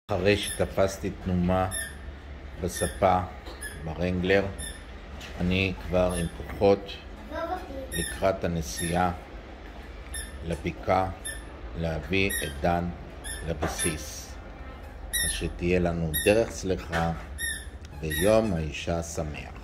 אחרי שתפסתי תנומה בספה ברנגלר, אני כבר עם כוחות לקראת הנסיעה לבקעה להביא את דן לבסיס. אז שתהיה לנו דרך צלחה ויום האישה שמח.